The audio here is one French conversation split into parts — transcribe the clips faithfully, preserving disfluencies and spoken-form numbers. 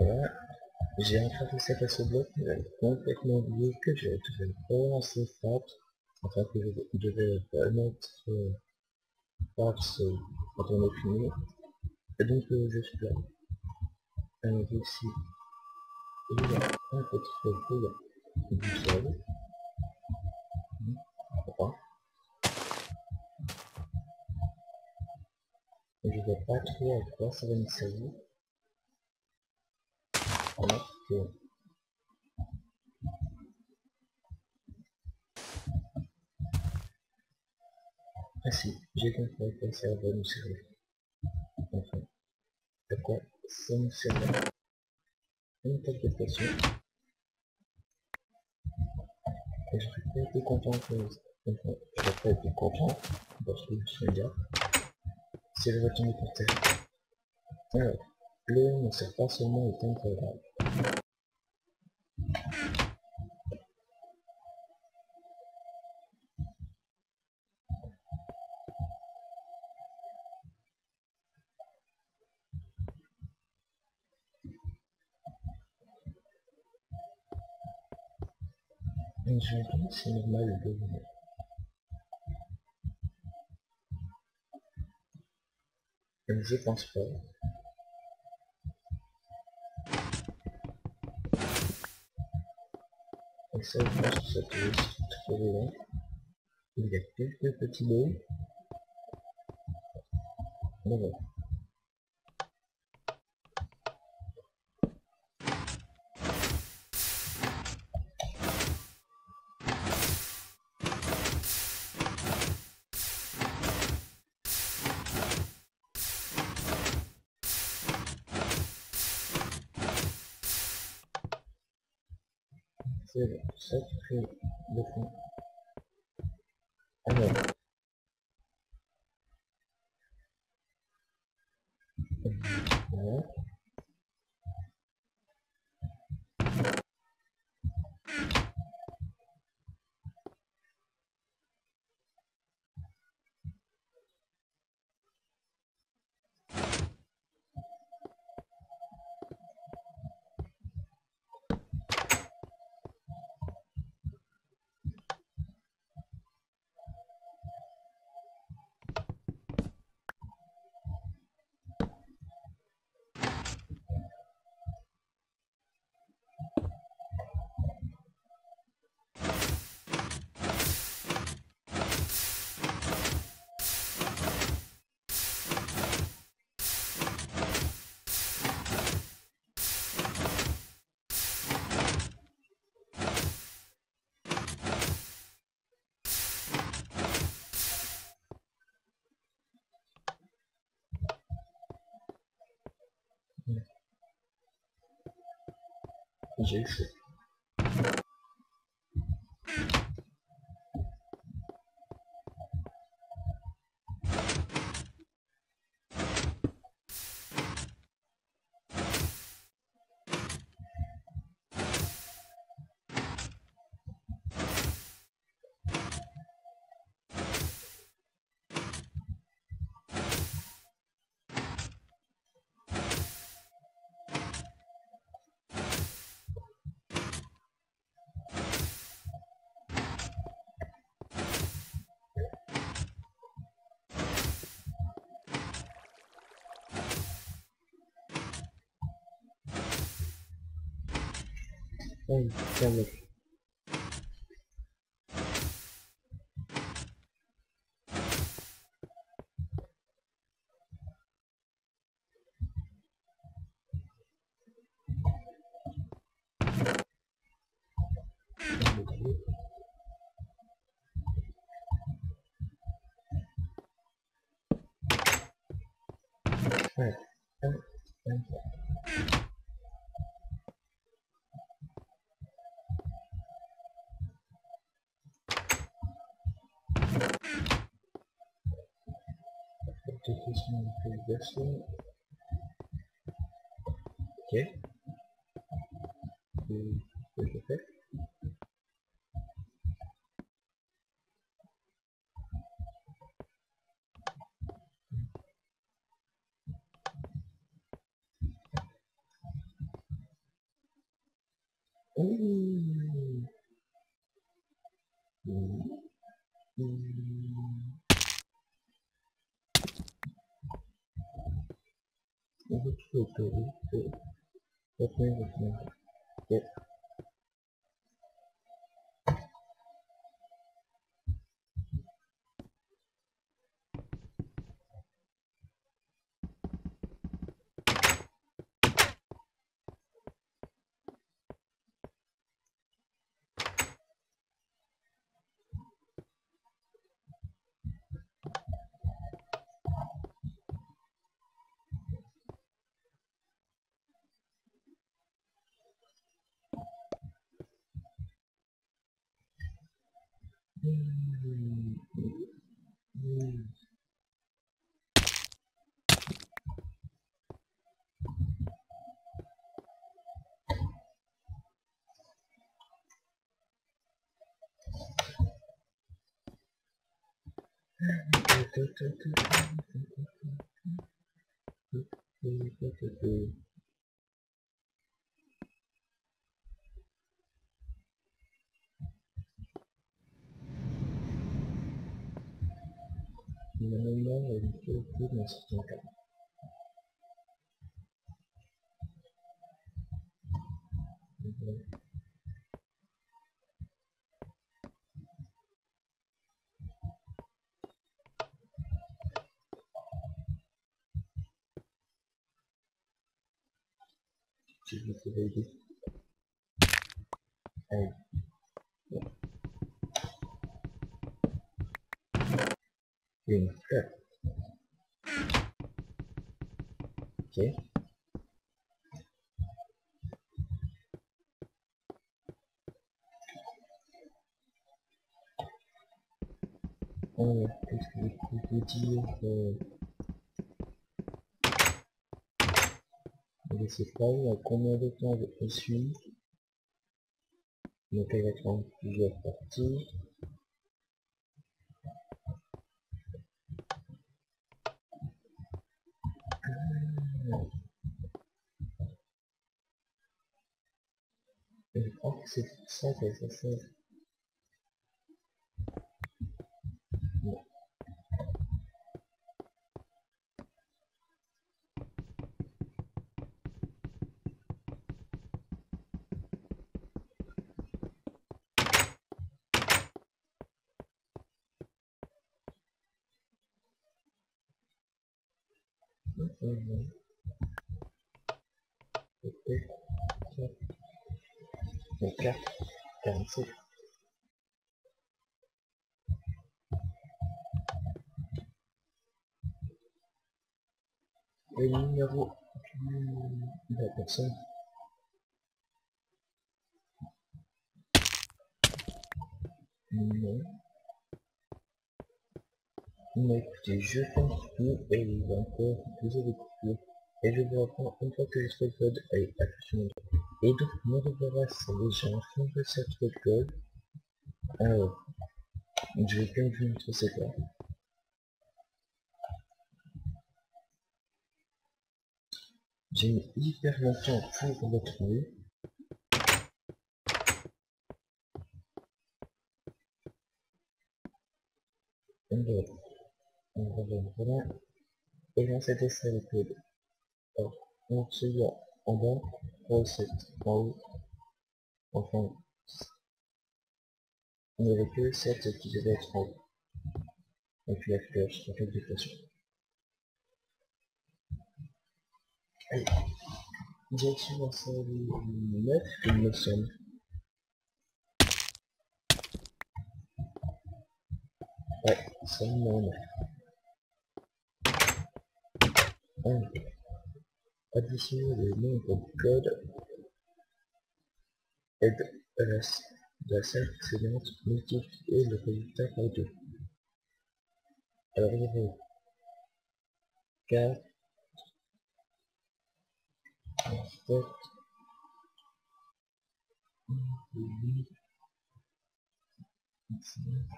voilà, j'ai enfin fait cette à ce bloc, mais j'avais complètement oublié que j'avais trouvé pas assez fort, enfin que je devais pas mettre euh, Pax euh, quand on est fini, et donc euh, je suis là. Alors ici, il y a un petit peu du sol, pourquoi je vois pas trop à quoi ça va me servir, alors que ah si, j'ai compris à quoi ça va nous servir. Enfin, à quoi ça nous servir. Une interprétation. Et je n'aurais pas été content que... Enfin, je n'aurais pas été content parce que je suis un gars. Si je retourne pour terre. Alors, l'eau ne sert pas seulement au temps programme. Et je pense que c'est normal de... Mais je pense pas. Et ça, je pense que ça peut être trop long. Il y a quelques petits bouts. Mais bon. C'est bon. Ça, tu fais le fond. Alors. Voilà. J'ai eu chaud. Oui, ça va. Ouais. Un, un, application manipulation. Ok. Et ce que je fais. Mmh. Mmh. Mmh. Ok, ok, ok. Retenez, retenez. Ok. Mmh. Mmh. La mémoire est une qualité dans certains cas. Si je peux aider. Allez. Une fleur. Ok. Alors, qu'est-ce que je peux vous dire euh, je sais pas, il y a combien de temps je suis. Donc elle va être en plusieurs parties. Et je crois que c'est ça que ça sert. Bon. Mhm. Ok. Donc quatre, quarante-sept. Le numéro de la personne. Non. Mais écoutez, je continue et il va encore poser des coupures. Et je vous reprends une fois que le thread code est affiché. Et donc, me revoilà, c'est déjà en fin de cette thread code. Alors, je vais quand même vous montrer c'est quoi. J'ai mis hyper longtemps pour le trouver. Alors, on va voilà. Et là, c'était ça le code. Alors, on se voit en bas, pour sept, en haut, enfin, il n'y avait que sept qui devaient être en haut. Et puis la flèche, la flèche de façon. Allez, direction dans salle neuf, il me semble. Ouais, salle numéro neuf. Alors, additionner le nombre de codes aide à la, de la salle précédente, multiplier le résultat par deux. Alors, il y avait quatre, sept, huit, neuf.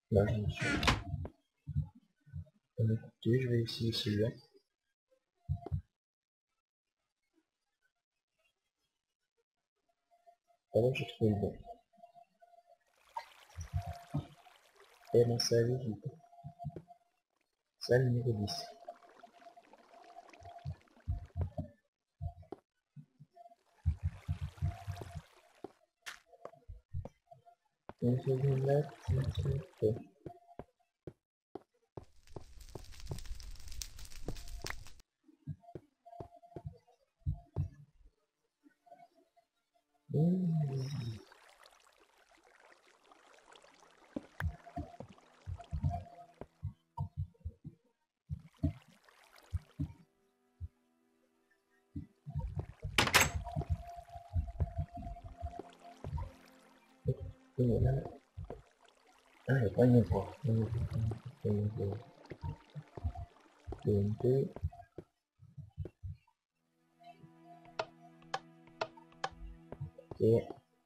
Là, je me suis... Bon, écoutez, je vais essayer celui-là. Alors, j'ai trouvé le bon. Et ben, ça allait vite. Salle numéro dix. On fait une latte, c'est fait. Mmh. Et là, ah, il n'y a pas une fois. T N T. Et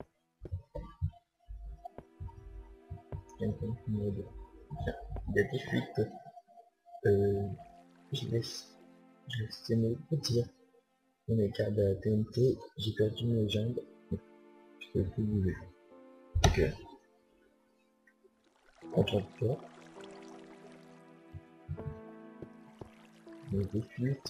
T N T numéro deux. Tiens, il y a des fuites. Euh, je laisse, je laisse me le dire. On est carte de T N T, j'ai perdu mes jambes. Je peux plus bouger. Ok. Concentre-toi. Il y a des fuites.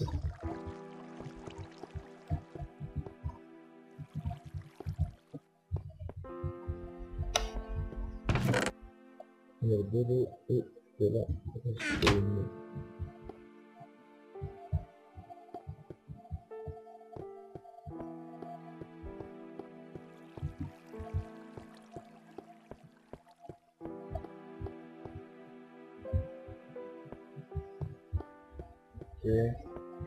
Il y a de l'eau et de la racine. Ok.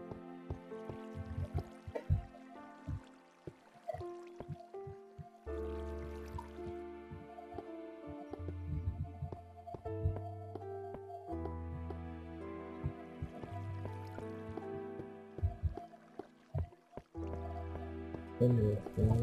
On est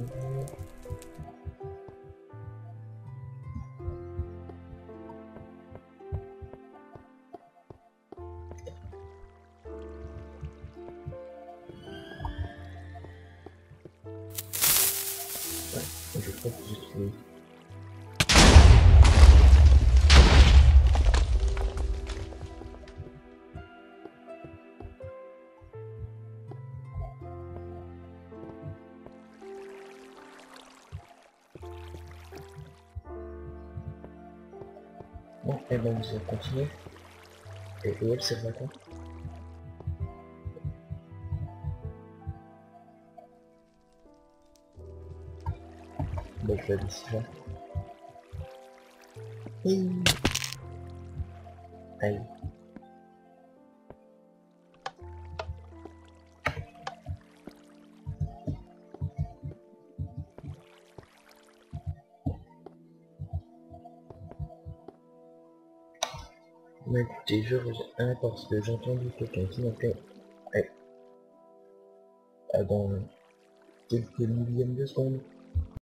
je crois que j'ai trouvé. Bon, et ben on va continuer. Et, et elle sert à quoi? Bon, je vais aller ici là. Aïe. Mais écoutez, je reviens parce que j'ai entendu quelqu'un qui m'a fait dans quelques millièmes de secondes.